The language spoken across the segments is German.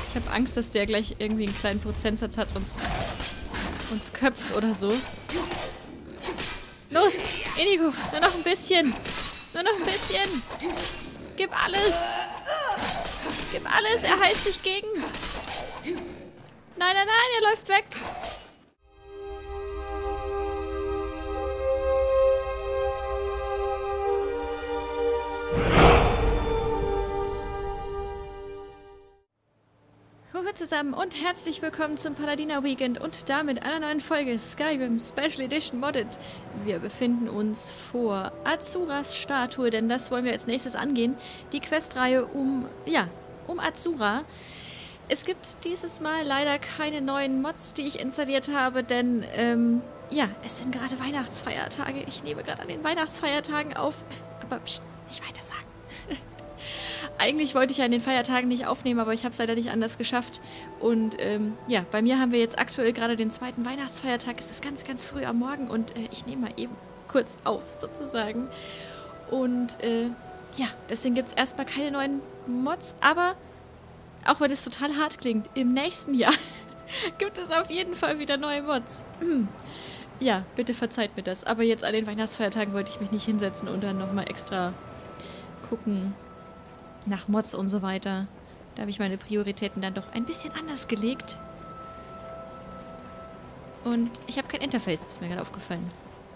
Ich habe Angst, dass der gleich irgendwie einen kleinen Prozentsatz hat und uns köpft oder so. Los, Inigo, nur noch ein bisschen. Nur noch ein bisschen. Gib alles. Gib alles, er heilt sich gegen. Nein, nein, nein, er läuft weg. Hallo zusammen und herzlich willkommen zum Paladina Weekend und damit einer neuen Folge Skyrim Special Edition Modded. Wir befinden uns vor Azuras Statue, denn das wollen wir als nächstes angehen. Die Questreihe um Azura. Es gibt dieses Mal leider keine neuen Mods, die ich installiert habe, denn es sind gerade Weihnachtsfeiertage. Ich nehme gerade an den Weihnachtsfeiertagen auf, aber pst, nicht weiter sagen. Eigentlich wollte ich ja an den Feiertagen nicht aufnehmen, aber ich habe es leider nicht anders geschafft. Und bei mir haben wir jetzt aktuell gerade den zweiten Weihnachtsfeiertag. Es ist ganz, ganz früh am Morgen und ich nehme mal eben kurz auf, sozusagen. Und deswegen gibt es erstmal keine neuen Mods. Aber, auch wenn es total hart klingt, im nächsten Jahr gibt es auf jeden Fall wieder neue Mods. Ja, bitte verzeiht mir das. Aber jetzt an den Weihnachtsfeiertagen wollte ich mich nicht hinsetzen und dann nochmal extra gucken nach Mods und so weiter. Da habe ich meine Prioritäten dann doch ein bisschen anders gelegt. Und ich habe kein Interface, ist mir gerade aufgefallen.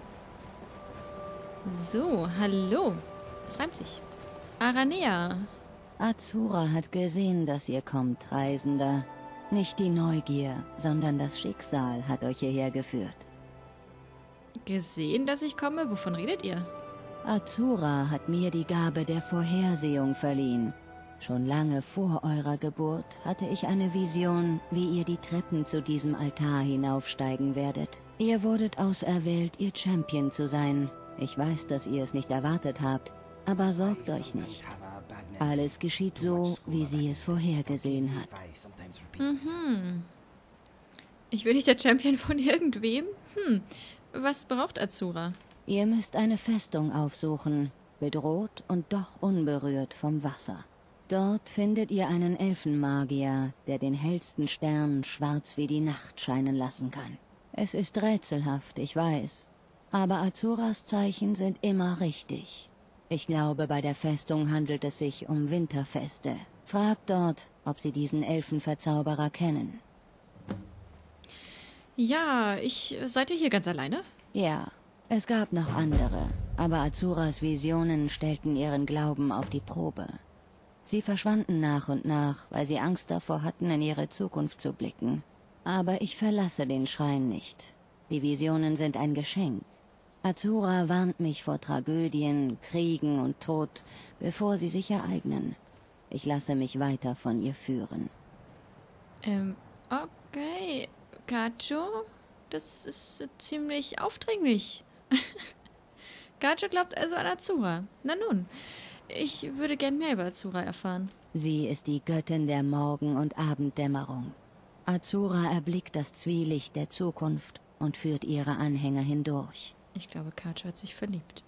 So, hallo. Es reimt sich. Aranea. Azura hat gesehen, dass ihr kommt, Reisender. Nicht die Neugier, sondern das Schicksal hat euch hierher geführt. Gesehen, dass ich komme? Wovon redet ihr? Azura hat mir die Gabe der Vorhersehung verliehen. Schon lange vor eurer Geburt hatte ich eine Vision, wie ihr die Treppen zu diesem Altar hinaufsteigen werdet. Ihr wurdet auserwählt, ihr Champion zu sein. Ich weiß, dass ihr es nicht erwartet habt, aber sorgt euch nicht. Alles geschieht so, wie sie es vorhergesehen hat. Ich bin nicht der Champion von irgendwem? Was braucht Azura? Ihr müsst eine Festung aufsuchen, bedroht und doch unberührt vom Wasser. Dort findet ihr einen Elfenmagier, der den hellsten Stern schwarz wie die Nacht scheinen lassen kann. Es ist rätselhaft, ich weiß, aber Azuras Zeichen sind immer richtig. Ich glaube, bei der Festung handelt es sich um Winterfeste. Fragt dort, ob sie diesen Elfenverzauberer kennen. Ja, seid ihr hier ganz alleine? Ja. Es gab noch andere, aber Azuras Visionen stellten ihren Glauben auf die Probe. Sie verschwanden nach und nach, weil sie Angst davor hatten, in ihre Zukunft zu blicken. Aber ich verlasse den Schrein nicht. Die Visionen sind ein Geschenk. Azura warnt mich vor Tragödien, Kriegen und Tod, bevor sie sich ereignen. Ich lasse mich weiter von ihr führen. Okay. Gacho? Das ist ziemlich aufdringlich. Gacho glaubt also an Azura. Na nun, ich würde gern mehr über Azura erfahren. Sie ist die Göttin der Morgen- und Abenddämmerung. Azura erblickt das Zwielicht der Zukunft und führt ihre Anhänger hindurch. Ich glaube, Gacho hat sich verliebt.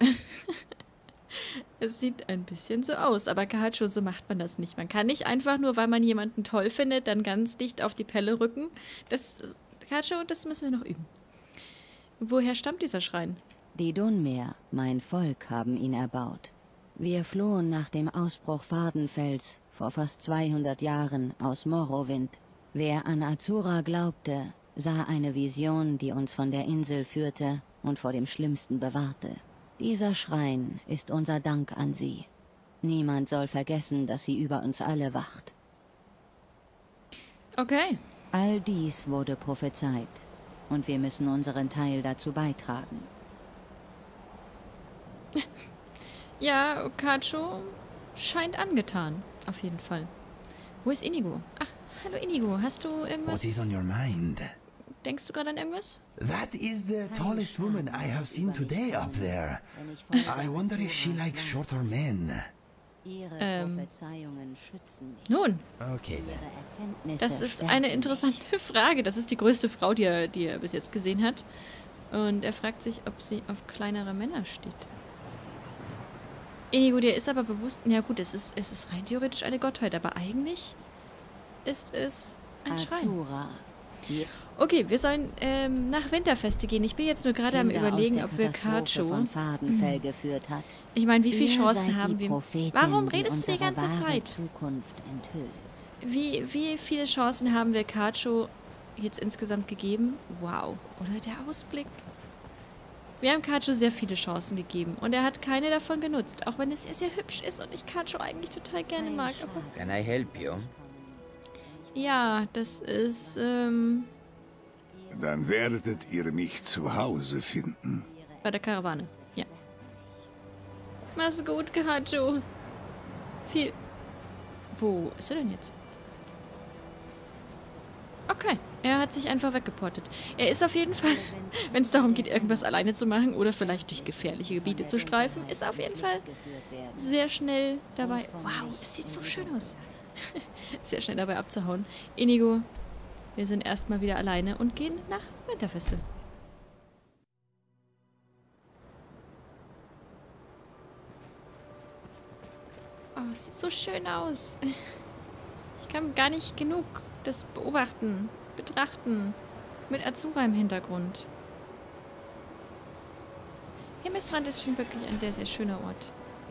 Es sieht ein bisschen so aus, aber Gacho, so macht man das nicht. Man kann nicht einfach nur, weil man jemanden toll findet, dann ganz dicht auf die Pelle rücken. Gacho, das müssen wir noch üben. Woher stammt dieser Schrein? Die Dunmer, mein Volk, haben ihn erbaut. Wir flohen nach dem Ausbruch Vardenfells vor fast 200 Jahren aus Morrowind. Wer an Azura glaubte, sah eine Vision, die uns von der Insel führte und vor dem Schlimmsten bewahrte. Dieser Schrein ist unser Dank an sie. Niemand soll vergessen, dass sie über uns alle wacht. Okay. All dies wurde prophezeit, und wir müssen unseren Teil dazu beitragen. Ja, Gacho scheint angetan, auf jeden Fall. Wo ist Inigo? Ach, hallo Inigo, hast du irgendwas? What is on your mind? Denkst du gerade an irgendwas? That is the tallest woman I have seen today up there. I wonder if she likes shorter men. Ihre Prophezeiungen schützen mich. Nun, Okay then. das ist eine interessante Frage. Das ist die größte Frau, die er bis jetzt gesehen hat. Und er fragt sich, ob sie auf kleinere Männer steht. Inigo, dir ist aber bewusst, ja gut, es ist rein theoretisch eine Gottheit, aber eigentlich ist es ein Schrein. Azura. Die Okay, wir sollen nach Winterfeste gehen. Ich bin jetzt nur gerade am Kinder Überlegen, aus ob der wir Katastrophe Kacho... von Fadenfell geführt hat. Ich meine, wie viele Ihr Chancen seid haben die wir? Prophetin, Warum die redest du die unsere ganze wahre Zeit? Zukunft enthüllt. Wie viele Chancen haben wir Kacho jetzt insgesamt gegeben? Wow. Oder der Ausblick? Wir haben Kacho sehr viele Chancen gegeben und er hat keine davon genutzt, auch wenn es sehr hübsch ist und ich Kacho eigentlich total gerne mag. Aber Can I help you? ja, das ist, Dann werdet ihr mich zu Hause finden. bei der Karawane. Ja. Mach's gut, Kacho. Viel... Wo ist er denn jetzt? Okay, er hat sich einfach weggeportet. Er ist auf jeden Fall, wenn es darum geht, irgendwas alleine zu machen oder vielleicht durch gefährliche Gebiete zu streifen, ist er auf jeden Fall sehr schnell dabei. Wow, es sieht so schön aus. Sehr schnell dabei abzuhauen. Inigo, wir sind erstmal wieder alleine und gehen nach Winterfeste. Oh, es sieht so schön aus. Ich kann gar nicht genug das beobachten, betrachten. Mit Azura im Hintergrund. Himmelsrand ist schon wirklich ein sehr, sehr schöner Ort.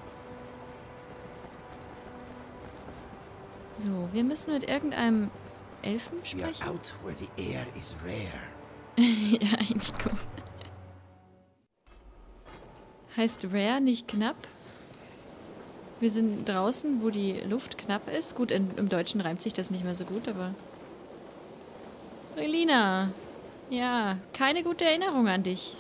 So, wir müssen mit irgendeinem Elfen We are sprechen. out where the air is rare. Ja, Indigo. Heißt rare nicht knapp? Wir sind draußen, wo die Luft knapp ist. Gut, im Deutschen reimt sich das nicht mehr so gut, aber... Relina. Ja, keine gute Erinnerung an dich.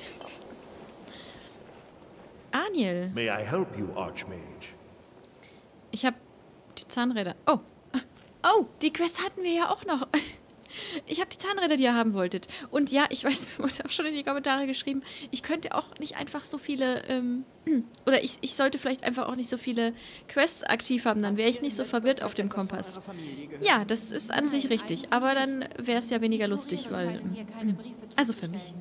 Aniel. May I help you, Archmage? Ich habe die Zahnräder. Oh. Oh, die Quest hatten wir ja auch noch. Ich habe die Zahnräder, die ihr haben wolltet. Und ja, ich weiß, wurde auch schon in die Kommentare geschrieben, ich könnte auch nicht einfach so viele, oder ich sollte vielleicht einfach auch nicht so viele Quests aktiv haben, dann wäre ich nicht so verwirrt auf dem Kompass. Ja, das ist an sich richtig, aber dann wäre es ja weniger lustig, weil, also für mich.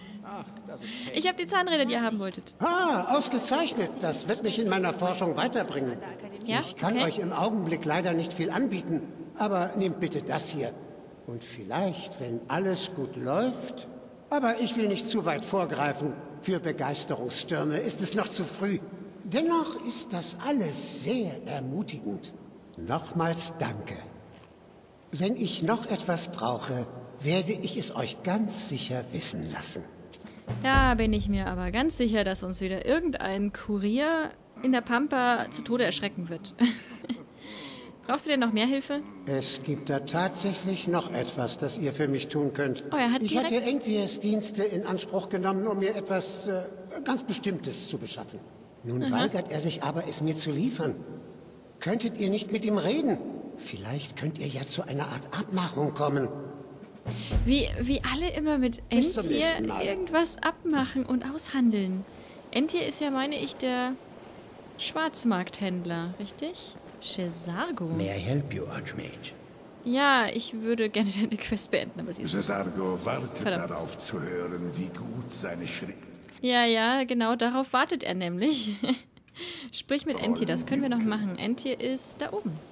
Ich habe die Zahnräder, die ihr haben wolltet. Ah, ausgezeichnet. Das wird mich in meiner Forschung weiterbringen. Ja, Ich kann okay. euch im Augenblick leider nicht viel anbieten, aber nehmt bitte das hier. Und vielleicht, wenn alles gut läuft... Aber ich will nicht zu weit vorgreifen. Für Begeisterungsstürme ist es noch zu früh. Dennoch ist das alles sehr ermutigend. Nochmals danke. Wenn ich noch etwas brauche, werde ich es euch ganz sicher wissen lassen. Da bin ich mir aber ganz sicher, dass uns wieder irgendein Kurier in der Pampa zu Tode erschrecken wird. Braucht ihr denn noch mehr Hilfe? Es gibt da tatsächlich noch etwas, das ihr für mich tun könnt. Oh, er hat Ich hatte direkt- Entiers Dienste in Anspruch genommen, um mir etwas ganz Bestimmtes zu beschaffen. Nun weigert er sich aber, es mir zu liefern. Könntet ihr nicht mit ihm reden? Vielleicht könnt ihr ja zu einer Art Abmachung kommen. Wie alle immer mit Bis zum Entier nächsten Mal. irgendwas abmachen und aushandeln. Entier ist ja, meine ich, der Schwarzmarkthändler, richtig? Cesargo. May I help you, Archmage? Ja, ich würde gerne deine Quest beenden, aber sie ist... Cesargo wartet Verdammt. darauf zu hören, wie gut seine Schritt... Ja, genau, darauf wartet er nämlich. Sprich mit Entier, das können wir noch machen. Entier ist da oben.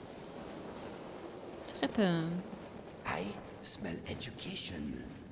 Treppe. I smell education.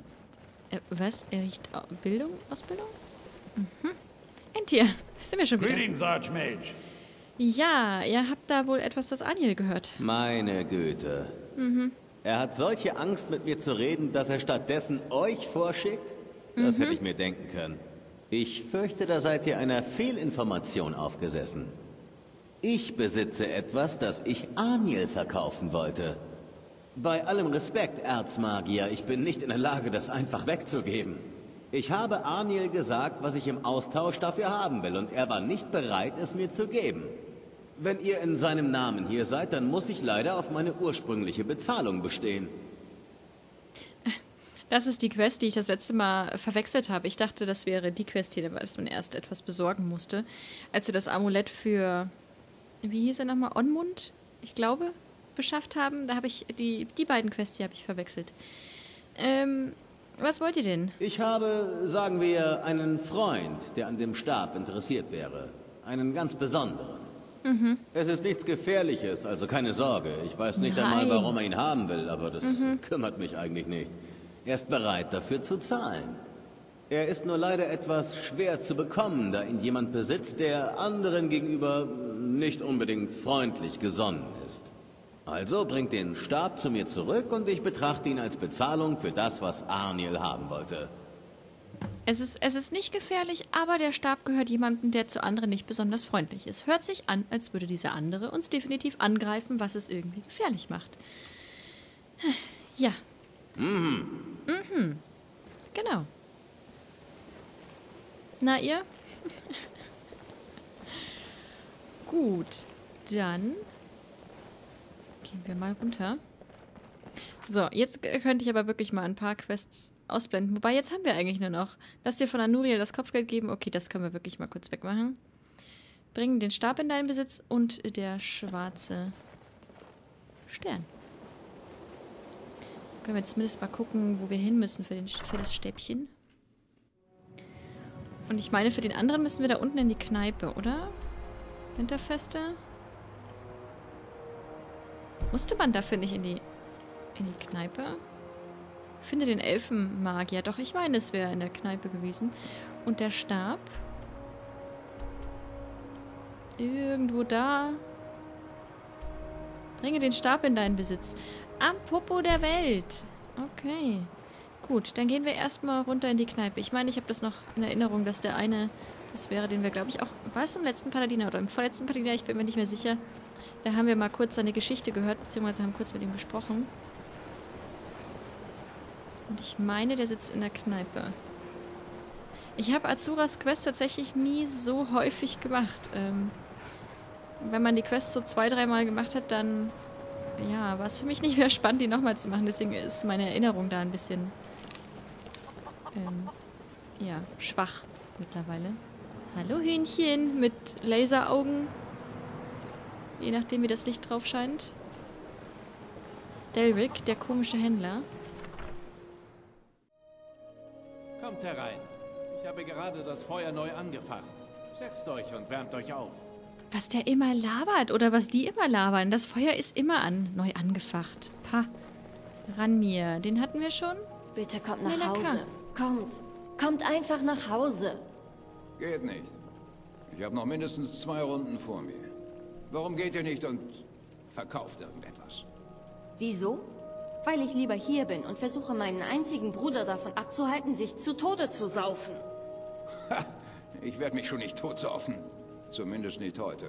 Was? Er riecht Bildung? Ausbildung? Mhm. Entier, das sind wir schon wieder. Greetings, Archmage. Ja, ihr habt da wohl etwas, das Aniel gehört. Meine Güte. Er hat solche Angst, mit mir zu reden, dass er stattdessen euch vorschickt? Das hätte ich mir denken können. Ich fürchte, da seid ihr einer Fehlinformation aufgesessen. Ich besitze etwas, das ich Aniel verkaufen wollte. Bei allem Respekt, Erzmagier, ich bin nicht in der Lage, das einfach wegzugeben. Ich habe Aniel gesagt, was ich im Austausch dafür haben will, und er war nicht bereit, es mir zu geben. Wenn ihr in seinem Namen hier seid, dann muss ich leider auf meine ursprüngliche Bezahlung bestehen. Das ist die Quest, die ich das letzte Mal verwechselt habe. Ich dachte, das wäre die Quest hier, weil man erst etwas besorgen musste. Als wir das Amulett für, wie hieß er nochmal, Onmund, ich glaube, beschafft haben. Da habe ich, die beiden Quests, die habe ich verwechselt. Was wollt ihr denn? Ich habe, sagen wir, einen Freund, der an dem Stab interessiert wäre. Einen ganz besonderen. Es ist nichts Gefährliches, also keine Sorge. Ich weiß nicht einmal, warum er ihn haben will, aber das kümmert mich eigentlich nicht. Er ist bereit, dafür zu zahlen. Er ist nur leider etwas schwer zu bekommen, da ihn jemand besitzt, der anderen gegenüber nicht unbedingt freundlich gesonnen ist. Also bringt den Stab zu mir zurück und ich betrachte ihn als Bezahlung für das, was Arniel haben wollte. Es ist nicht gefährlich, aber der Stab gehört jemandem, der zu anderen nicht besonders freundlich ist. Hört sich an, als würde dieser andere uns definitiv angreifen, was es irgendwie gefährlich macht. Ja. Genau. Na, ihr? Gut, dann gehen wir mal runter. So, jetzt könnte ich aber wirklich mal ein paar Quests ausblenden. Wobei, jetzt haben wir eigentlich nur noch. Lass dir von Anuriel das Kopfgeld geben. Okay, das können wir wirklich mal kurz wegmachen. Bringen den Stab in deinen Besitz und der schwarze Stern. Können wir zumindest mal gucken, wo wir hin müssen für das Stäbchen. Und ich meine, für den anderen müssen wir da unten in die Kneipe, oder? Winterfeste? Musste man dafür nicht in die Kneipe? Finde den Elfenmagier. Doch, ich meine, es wäre in der Kneipe gewesen. Und der Stab? Irgendwo da. Bringe den Stab in deinen Besitz. Am Popo der Welt. Okay. Gut, dann gehen wir erstmal runter in die Kneipe. Ich meine, ich habe das noch in Erinnerung, dass der eine, das wäre, den wir, glaube ich, auch, war es im letzten Paladiner oder im vorletzten Paladiner, ich bin mir nicht mehr sicher. Da haben wir mal kurz seine Geschichte gehört, beziehungsweise haben kurz mit ihm gesprochen. Und ich meine, der sitzt in der Kneipe. Ich habe Azuras Quest tatsächlich nie so häufig gemacht. Wenn man die Quest so 2-3 Mal gemacht hat, dann ja, war es für mich nicht mehr spannend, die nochmal zu machen. Deswegen ist meine Erinnerung da ein bisschen ja, schwach mittlerweile. Hallo Hühnchen mit Laseraugen. Je nachdem, wie das Licht drauf scheint. Delric, der komische Händler. Kommt herein. Ich habe gerade das Feuer neu angefacht. Setzt euch und wärmt euch auf. Was der immer labert oder was die immer labern. Das Feuer ist immer neu angefacht. Pah. Ranmir, den hatten wir schon? Bitte kommt nach Hause. Kommt einfach nach Hause. Geht nicht. Ich habe noch mindestens 2 Runden vor mir. Warum geht ihr nicht und verkauft irgendetwas? Wieso? Weil ich lieber hier bin und versuche, meinen einzigen Bruder davon abzuhalten, sich zu Tode zu saufen. Ha! Ich werde mich schon nicht totsaufen. Zumindest nicht heute.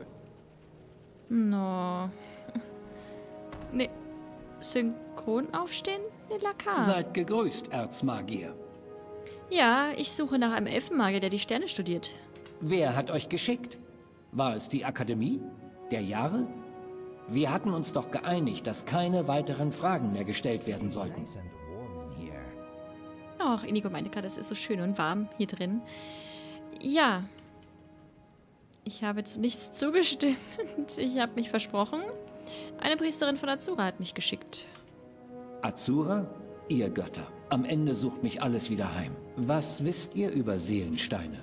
No. Ne. Synchron aufstehen? Ne, Lakar. Seid gegrüßt, Erzmagier. Ja, ich suche nach einem Elfenmagier, der die Sterne studiert. Wer hat euch geschickt? War es die Akademie? Der Jahre? Wir hatten uns doch geeinigt, dass keine weiteren Fragen mehr gestellt werden sollten. Ach, Inigo meinte gerade, es ist so schön und warm hier drin. Ja. Ich habe zu nichts zugestimmt. Ich habe mich versprochen. Eine Priesterin von Azura hat mich geschickt. Azura? Ihr Götter. Am Ende sucht mich alles wieder heim. Was wisst ihr über Seelensteine?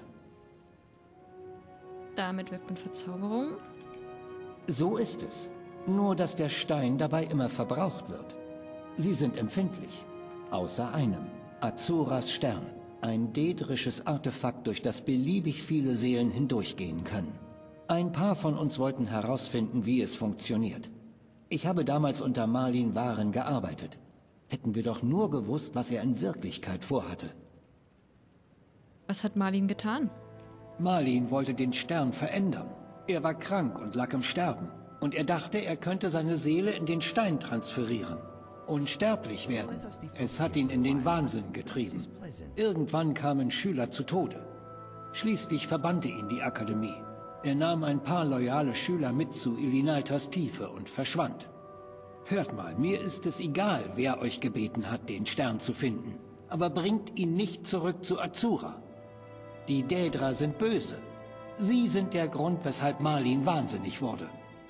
Damit wirkt man Verzauberung. So ist es. Nur, dass der Stein dabei immer verbraucht wird. Sie sind empfindlich. Außer einem. Azuras Stern. Ein daedrisches Artefakt, durch das beliebig viele Seelen hindurchgehen können. Ein paar von uns wollten herausfinden, wie es funktioniert. Ich habe damals unter Malin Waren gearbeitet. Hätten wir doch nur gewusst, was er in Wirklichkeit vorhatte. Was hat Malin getan? Malin wollte den Stern verändern. Er war krank und lag im Sterben. Und er dachte, er könnte seine Seele in den Stein transferieren. Unsterblich werden. Es hat ihn in den Wahnsinn getrieben. Irgendwann kamen Schüler zu Tode. Schließlich verbannte ihn die Akademie. Er nahm ein paar loyale Schüler mit zu Ilinaltas Tiefe und verschwand. Hört mal, mir ist es egal, wer euch gebeten hat, den Stern zu finden. Aber bringt ihn nicht zurück zu Azura. Die Daedra sind böse. Sie sind der Grund, weshalb Malin wahnsinnig wurde.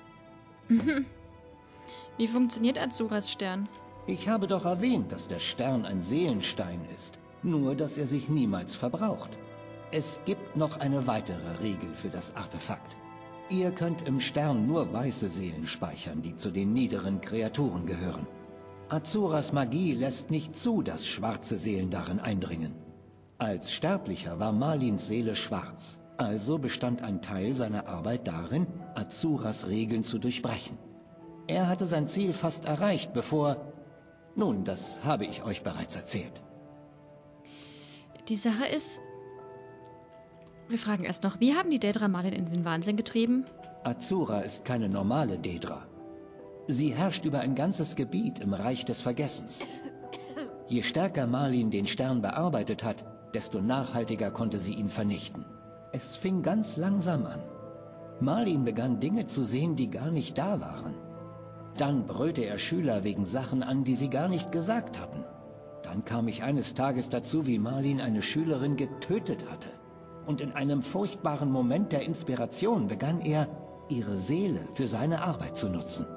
Wie funktioniert Azuras Stern? Ich habe doch erwähnt, dass der Stern ein Seelenstein ist. Nur, dass er sich niemals verbraucht. Es gibt noch eine weitere Regel für das Artefakt. Ihr könnt im Stern nur weiße Seelen speichern, die zu den niederen Kreaturen gehören. Azuras Magie lässt nicht zu, dass schwarze Seelen darin eindringen. Als Sterblicher war Marlins Seele schwarz, also bestand ein Teil seiner Arbeit darin, Azuras Regeln zu durchbrechen. Er hatte sein Ziel fast erreicht, bevor... Nun, das habe ich euch bereits erzählt. Die Sache ist... Wir fragen erst noch, wie haben die Daedra Marlin in den Wahnsinn getrieben? Azura ist keine normale Daedra. Sie herrscht über ein ganzes Gebiet im Reich des Vergessens. Je stärker Marlin den Stern bearbeitet hat, desto nachhaltiger konnte sie ihn vernichten. Es fing ganz langsam an. Marlin begann Dinge zu sehen, die gar nicht da waren. Dann brüllte er Schüler wegen Sachen an, die sie gar nicht gesagt hatten. Dann kam ich eines Tages dazu, wie Marlin eine Schülerin getötet hatte. Und in einem furchtbaren Moment der Inspiration begann er, ihre Seele für seine Arbeit zu nutzen.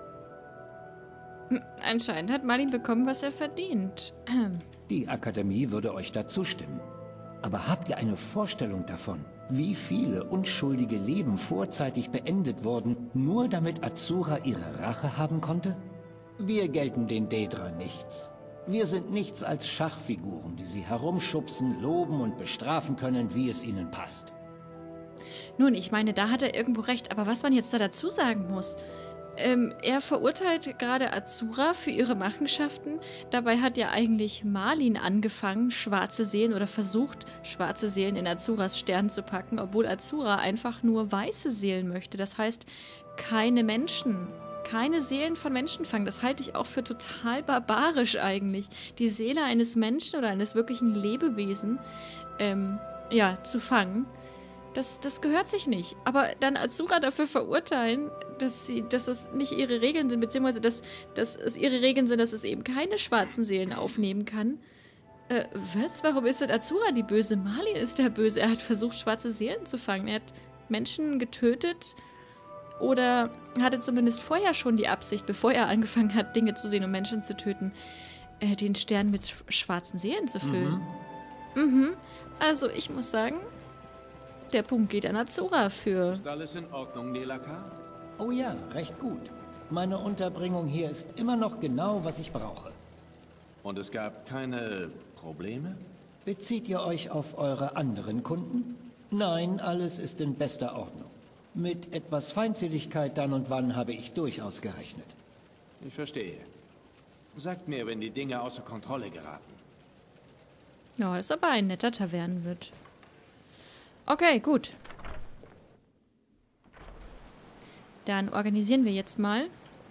Anscheinend hat Marlin bekommen, was er verdient. Die Akademie würde euch dazu stimmen. Aber habt ihr eine Vorstellung davon, wie viele unschuldige Leben vorzeitig beendet wurden, nur damit Azura ihre Rache haben konnte? Wir gelten den Daedra nichts. Wir sind nichts als Schachfiguren, die sie herumschubsen, loben und bestrafen können, wie es ihnen passt. Nun, ich meine, da hat er irgendwo recht, aber was man jetzt da dazu sagen muss... er verurteilt gerade Azura für ihre Machenschaften. Dabei hat ja eigentlich Marlin angefangen, schwarze Seelen oder versucht, schwarze Seelen in Azuras Stern zu packen, obwohl Azura einfach nur weiße Seelen möchte. Das heißt, keine Menschen, keine Seelen von Menschen fangen. Das halte ich auch für total barbarisch eigentlich. Die Seele eines Menschen oder eines wirklichen Lebewesen, zu fangen. Das gehört sich nicht. Aber dann Azura dafür verurteilen, dass es nicht ihre Regeln sind, beziehungsweise dass es ihre Regeln sind, dass es eben keine schwarzen Seelen aufnehmen kann. Was? Warum ist denn Azura die Böse? Marlin ist der Böse. Er hat versucht, schwarze Seelen zu fangen. Er hat Menschen getötet oder hatte zumindest vorher schon die Absicht, bevor er angefangen hat, Dinge zu sehen und Menschen zu töten, den Stern mit schwarzen Seelen zu füllen. Also, ich muss sagen... Der Punkt geht an Azura für... Ist alles in Ordnung, Nelaka? Oh ja, recht gut. Meine Unterbringung hier ist immer noch genau, was ich brauche. Und es gab keine Probleme? Bezieht ihr euch auf eure anderen Kunden? Nein, alles ist in bester Ordnung. Mit etwas Feindseligkeit dann und wann habe ich durchaus gerechnet. Ich verstehe. Sagt mir, wenn die Dinge außer Kontrolle geraten. Ja, das ist aber ein netter Tavernenwirt. Okay, gut. Dann organisieren wir jetzt mal.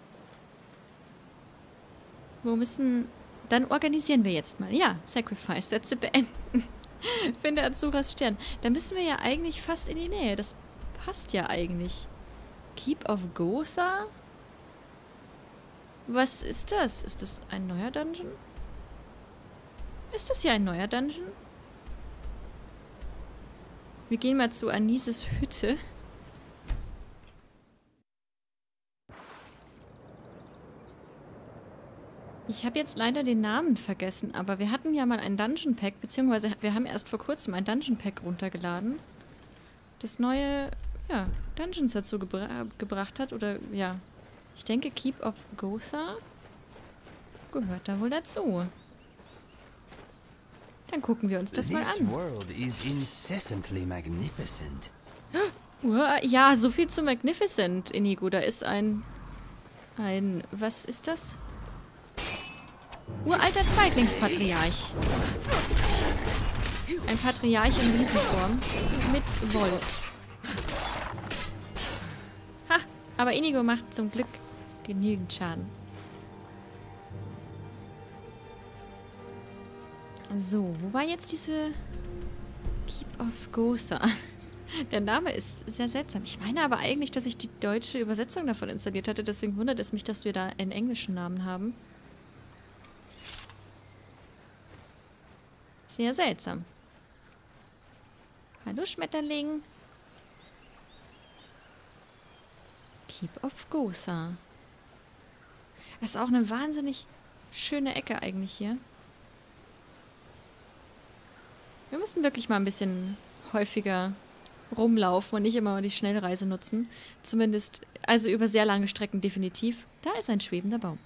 Dann organisieren wir jetzt mal. Ja, Sacrifice-Sätze beenden. Finde Azuras Stern. Da müssen wir ja eigentlich fast in die Nähe. Das passt ja eigentlich. Keep of Gotha? Was ist das? Ist das ein neuer Dungeon? Ist das hier ein neuer Dungeon? Wir gehen mal zu Anises Hütte. Ich habe jetzt leider den Namen vergessen, aber wir hatten ja mal ein Dungeon Pack, beziehungsweise wir haben erst vor kurzem ein Dungeon Pack runtergeladen, das neue, Dungeons dazu gebracht hat, oder, ich denke Keep of Gotha gehört da wohl dazu. Dann gucken wir uns das mal an. World is incessantly magnificent. Ja, so viel zu Magnificent, Inigo. Da ist was ist das? Uralter Zweitlingspatriarch. Ein Patriarch in Riesenform mit Wolf. Ha, aber Inigo macht zum Glück genügend Schaden. So, wo war jetzt diese Keep of Gotha? Der Name ist sehr seltsam. Ich meine aber eigentlich, dass ich die deutsche Übersetzung davon installiert hatte. Deswegen wundert es mich, dass wir da einen englischen Namen haben. Sehr seltsam. Hallo Schmetterling. Keep of Gotha. Das ist auch eine wahnsinnig schöne Ecke eigentlich hier. Wir müssen wirklich mal ein bisschen häufiger rumlaufen und nicht immer die Schnellreise nutzen. Zumindest, also über sehr lange Strecken definitiv. Da ist ein schwebender Baum.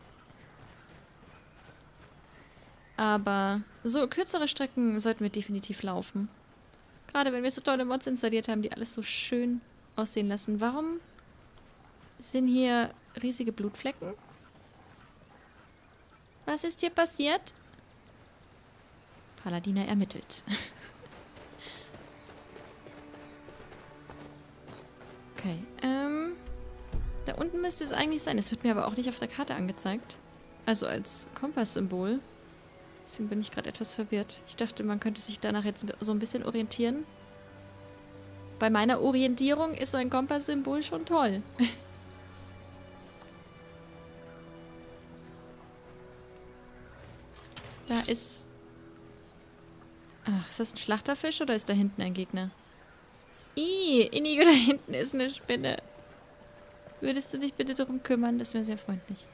Aber so kürzere Strecken sollten wir definitiv laufen. Gerade wenn wir so tolle Mods installiert haben, die alles so schön aussehen lassen. Warum sind hier riesige Blutflecken? Was ist hier passiert? Paladina ermittelt. Okay, da unten müsste es eigentlich sein. Es wird mir aber auch nicht auf der Karte angezeigt. Also als Kompasssymbol. Deswegen bin ich gerade etwas verwirrt. Ich dachte, man könnte sich danach jetzt so ein bisschen orientieren. Bei meiner Orientierung ist so ein Kompasssymbol schon toll. Da ist... Ach, ist das ein Schlachterfisch oder ist da hinten ein Gegner? Inigo, da hinten ist eine Spinne. Würdest du dich bitte darum kümmern? Das wäre sehr freundlich.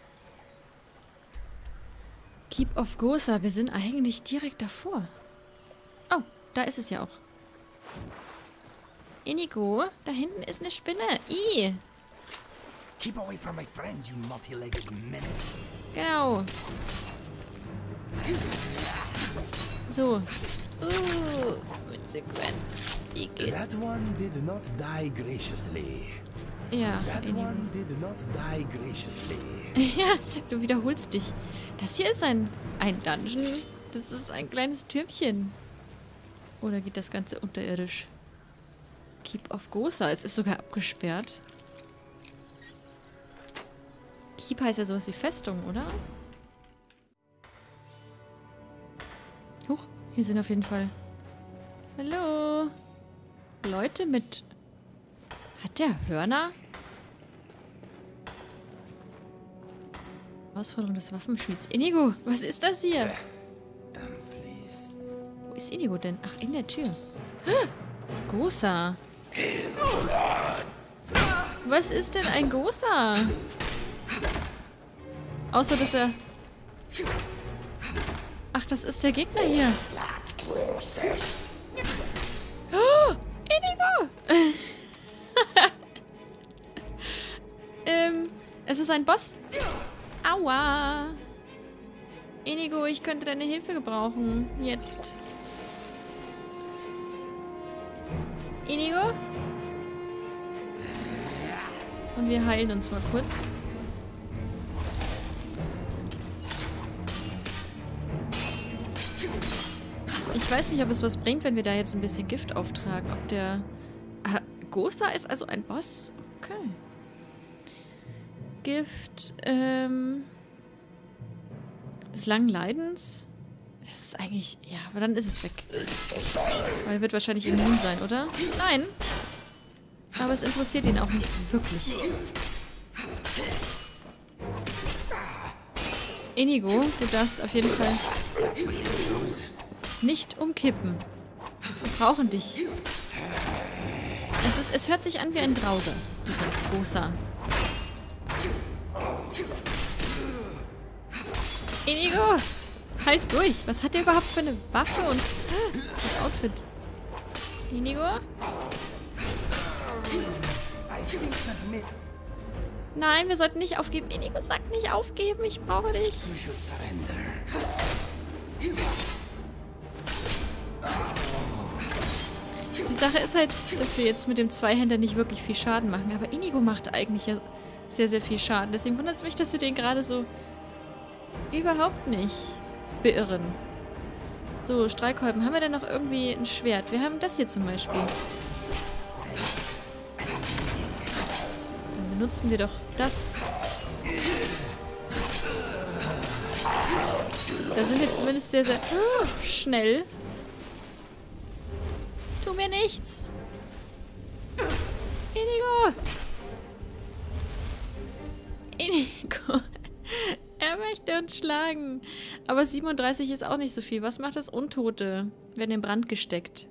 Keep of Gosa, wir sind eigentlich direkt davor. Oh, da ist es ja auch. Inigo, da hinten ist eine Spinne. Keep away from my friends, you multi-legged menace. Genau. So. Mit Sequenz. Wie geht's? That one did not die graciously. Ja, That one did not die graciously. Ja, du wiederholst dich. Das hier ist ein Dungeon. Das ist ein kleines Türmchen. Oder geht das Ganze unterirdisch? Keep of Gosa. Es ist sogar abgesperrt. Keep heißt ja sowas wie Festung, oder? Huch, hier sind auf jeden Fall... Hallo? Leute mit... Hat der Hörner? Herausforderung des Waffenschmieds. Inigo, was ist das hier? Wo ist Inigo denn? Ach, in der Tür. Gosa. Was ist denn ein Gosa? Außer, dass er... Ach, das ist der Gegner hier. Oh, Inigo! Es ist ein Boss. Aua. Inigo, ich könnte deine Hilfe gebrauchen. Jetzt. Inigo? Und wir heilen uns mal kurz. Ich weiß nicht, ob es was bringt, wenn wir da jetzt ein bisschen Gift auftragen. Ob der... Ah, Gosa ist also ein Boss? Okay. Gift, des langen Leidens. Das ist eigentlich... Ja, aber dann ist es weg. Weil er wird wahrscheinlich immun sein, oder? Nein. Aber es interessiert ihn auch nicht wirklich. Inigo, du darfst auf jeden Fall nicht umkippen. Wir brauchen dich. Es hört sich an wie ein Drauge, dieser Gosa. Inigo! Halt durch! Was hat der überhaupt für eine Waffe und ein Outfit? Inigo? Nein, wir sollten nicht aufgeben. Inigo, sag nicht aufgeben. Ich brauche dich. Die Sache ist halt, dass wir jetzt mit dem Zweihänder nicht wirklich viel Schaden machen. Aber Inigo macht eigentlich ja sehr, sehr viel Schaden. Deswegen wundert es mich, dass wir den gerade so überhaupt nicht beirren. So, Streikkolben. Haben wir denn noch irgendwie ein Schwert? Wir haben das hier zum Beispiel. Dann benutzen wir doch das. Da sind wir zumindest sehr, sehr schnell. Tu mir nichts. Inigo. Inigo. Er möchte uns schlagen. Aber 37 ist auch nicht so viel. Was macht das Untote? Werden in Brand gesteckt.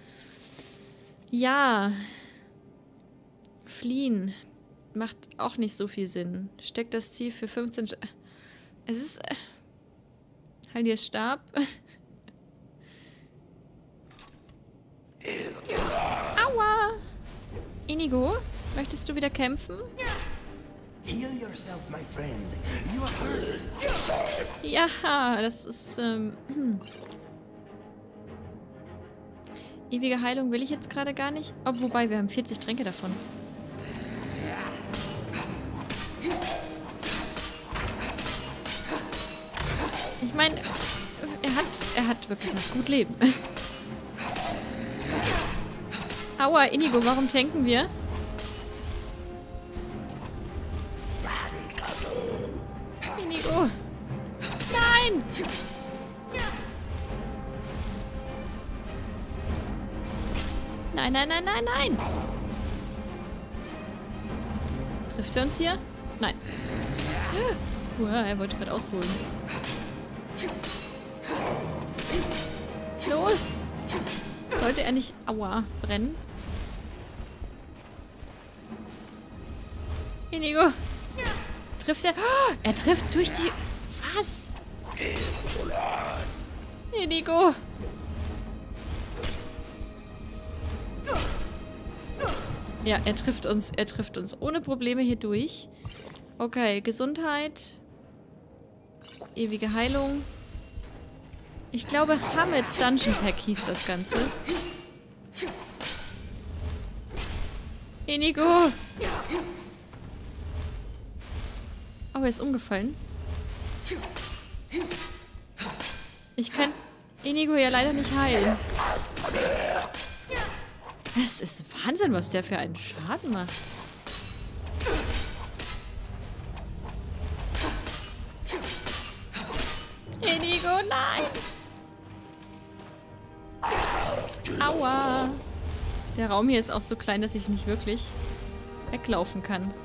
Ja. Fliehen. Macht auch nicht so viel Sinn. Steckt das Ziel für 15... Es ist... Haldiers Stab. Aua! Inigo, möchtest du wieder kämpfen? Heal yourself, my friend. You are hurt. Ja, das ist, ewige Heilung will ich jetzt gerade gar nicht. Oh, wobei, wir haben 40 Tränke davon. Ich meine, er hat wirklich noch gut Leben. Aua, Inigo, warum tanken wir? Inigo! Nein! Nein, nein, nein, nein, nein! Trifft er uns hier? Nein. Er wollte gerade ausholen. Los! Sollte er nicht, aua, brennen? Inigo! Trifft er? Oh, er trifft durch die... Was? Inigo! Ja, er trifft uns ohne Probleme hier durch. Okay, Gesundheit. Ewige Heilung. Ich glaube, Hamets Dungeon Pack hieß das Ganze. Inigo! Oh, er ist umgefallen. Ich kann Inigo ja leider nicht heilen. Es ist Wahnsinn, was der für einen Schaden macht. Inigo, nein! Aua! Der Raum hier ist auch so klein, dass ich nicht wirklich weglaufen kann.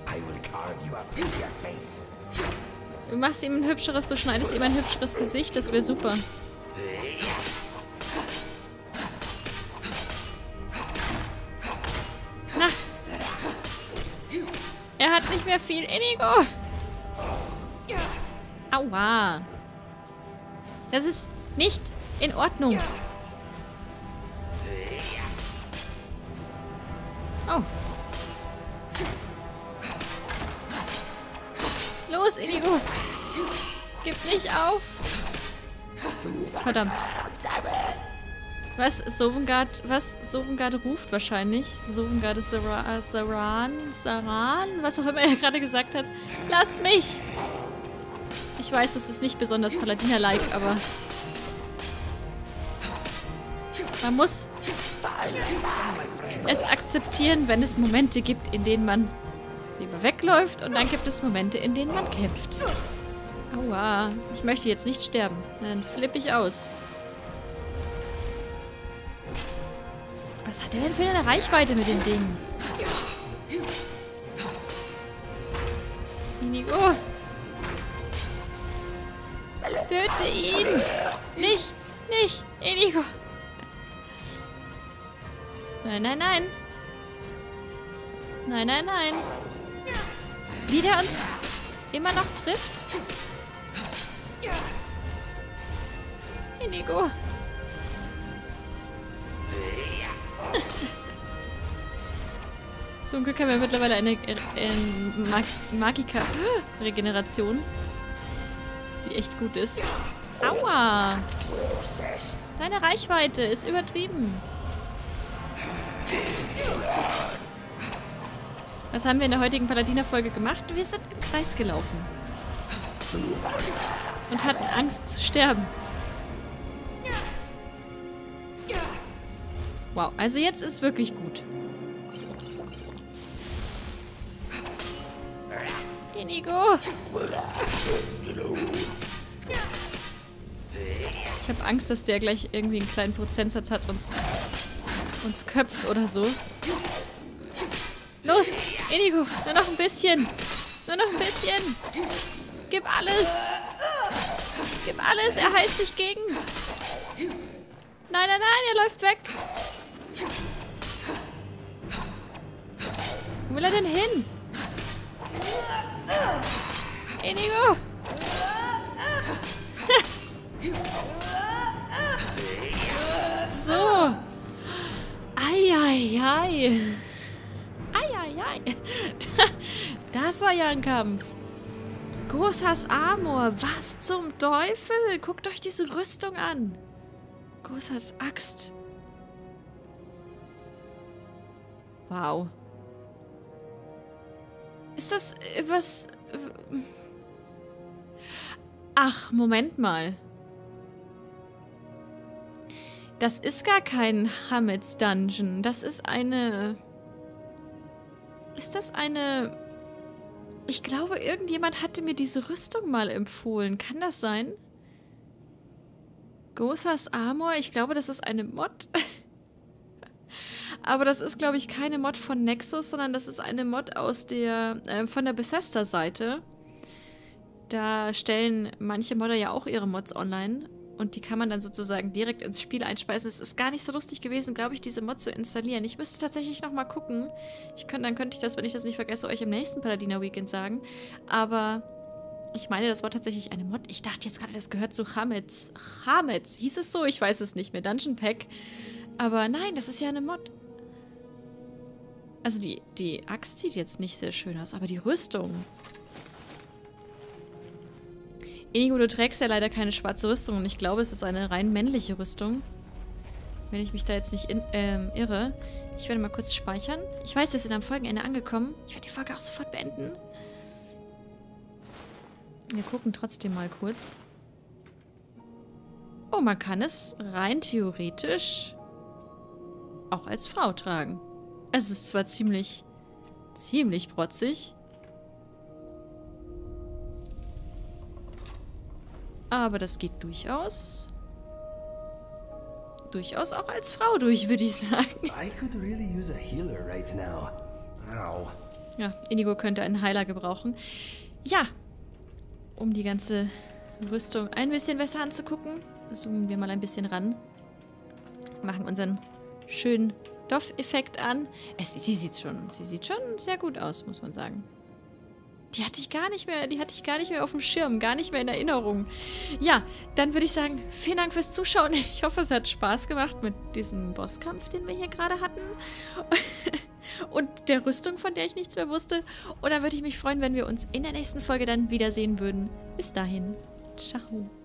Du machst ihm ein hübscheres, du schneidest ihm ein hübscheres Gesicht, das wäre super. Na! Er hat nicht mehr viel. Inigo! Aua! Das ist nicht in Ordnung. Oh. Los, Inigo! Gib nicht auf! Verdammt. Was? Sovngarde ruft wahrscheinlich. Sovngarde Saran? Was auch immer er gerade gesagt hat. Lass mich! Ich weiß, das ist nicht besonders Paladiner-like, aber... Man muss es akzeptieren, wenn es Momente gibt, in denen man lieber wegläuft und dann gibt es Momente, in denen man kämpft. Aua, ich möchte jetzt nicht sterben. Dann flippe ich aus. Was hat er denn für eine Reichweite mit dem Ding? Inigo! Töte ihn! Nicht! Nicht! Inigo! Nein, nein, nein! Nein, nein, nein! Wie der uns immer noch trifft? Inigo! Zum Glück haben wir mittlerweile eine Magika-Regeneration, die echt gut ist. Aua! Deine Reichweite ist übertrieben. Was haben wir in der heutigen Paladiner-Folge gemacht? Wir sind im Kreis gelaufen. Und hatten Angst zu sterben. Wow, also jetzt ist wirklich gut. Inigo! Ich habe Angst, dass der gleich irgendwie einen kleinen Prozentsatz hat und uns köpft oder so. Los, Inigo, nur noch ein bisschen. Nur noch ein bisschen. Gib alles. Gib alles, er heilt sich gegen. Nein, nein, nein, er läuft weg. Wo will er denn hin? Inigo! So. Eieiei. Das war ja ein Kampf. Gosas Armor. Was zum Teufel? Guckt euch diese Rüstung an. Gosas Axt. Wow. Ist das was... Ach, Moment mal. Das ist gar kein Hamets Dungeon. Das ist eine... Ist das eine... Ich glaube, irgendjemand hatte mir diese Rüstung mal empfohlen. Kann das sein? Gosas Armor? Ich glaube, das ist eine Mod. Aber das ist, glaube ich, keine Mod von Nexus, sondern das ist eine Mod aus der... von der Bethesda-Seite. Da stellen manche Modder ja auch ihre Mods online. Und die kann man dann sozusagen direkt ins Spiel einspeisen. Es ist gar nicht so lustig gewesen, glaube ich, diese Mod zu installieren. Ich müsste tatsächlich nochmal gucken. Dann könnte ich das, wenn ich das nicht vergesse, euch im nächsten Paladiner Weekend sagen. Aber ich meine, das war tatsächlich eine Mod. Ich dachte jetzt gerade, das gehört zu Hamets. Hamets, hieß es so? Ich weiß es nicht mehr. Dungeon Pack. Aber nein, das ist ja eine Mod. Also die Axt sieht jetzt nicht sehr schön aus, aber die Rüstung... Inigo, du trägst ja leider keine schwarze Rüstung und ich glaube, es ist eine rein männliche Rüstung. Wenn ich mich da jetzt nicht irre. Ich werde mal kurz speichern. Ich weiß, wir sind am Folgenende angekommen. Ich werde die Folge auch sofort beenden. Wir gucken trotzdem mal kurz. Oh, man kann es rein theoretisch auch als Frau tragen. Es ist zwar ziemlich protzig. Aber das geht durchaus auch als Frau durch, würde ich sagen. I could really use a healer right now. Ow. Ja, Inigo könnte einen Heiler gebrauchen. Ja, um die ganze Rüstung ein bisschen besser anzugucken, zoomen wir mal ein bisschen ran. Machen unseren schönen Doff-Effekt an. Sie sieht schon sehr gut aus, muss man sagen. Die hatte ich gar nicht mehr auf dem Schirm, gar nicht mehr in Erinnerung. Ja, dann würde ich sagen, vielen Dank fürs Zuschauen. Ich hoffe, es hat Spaß gemacht mit diesem Bosskampf, den wir hier gerade hatten. Und der Rüstung, von der ich nichts mehr wusste. Und dann würde ich mich freuen, wenn wir uns in der nächsten Folge dann wiedersehen würden. Bis dahin, ciao.